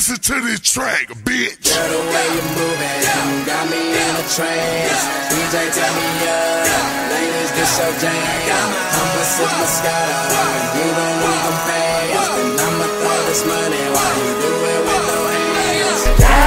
Listen to this track, bitch. Girl, the way you move it, you got me in a trance. DJ, turn me up, ladies, this your jam. I'ma sip my Moscato, you don't need them fast. And I'ma throw this money while you do it with no hands.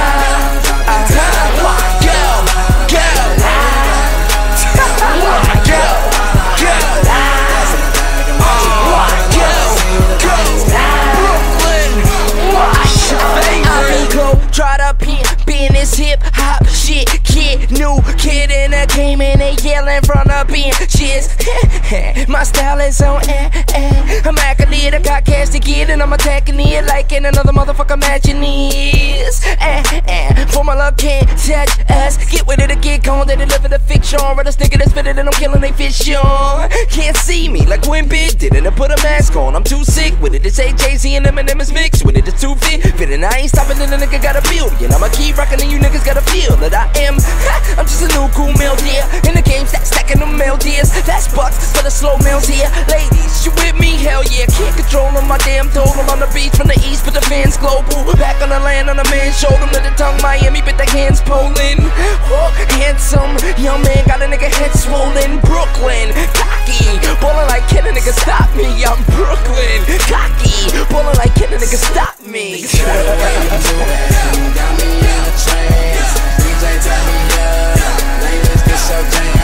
Try to be in this hip hop shit. Kid, new kid in the game and they yelling from the benches. My style is on I'm acting it, I got cash to get and I'm attacking it like in another motherfucker matching this. Formula can't touch us. Get with it or get gone, they deliver the fiction. Right, this nigga that's better than I'm killing they fiction. Can't see me like when Big did it and put a mask on. I'm too sick with it. It's AJC and Eminem is mixed with it. It's too fit and I ain't stopping and the nigga got a billion. I'ma keep rocking and you niggas gotta feel that I am. I'm just a new cool male dear in the game, stacking them male deers. That's bucks for the slow males here. Ladies, you with me? Hell yeah. Can't control them, my damn told them on the beach from the east, but the fans global. Back on the land on the man, showed them to the tongue Miami, but the hands Poland. Oh, handsome young man got a nigga head swollen. Brooklyn, cocky, ballin' like can a nigga stop me? I'm Brooklyn, cocky, ballin' like can a nigga stop me? You got me in a trance. DJ, turn me up, ladies, this your jam.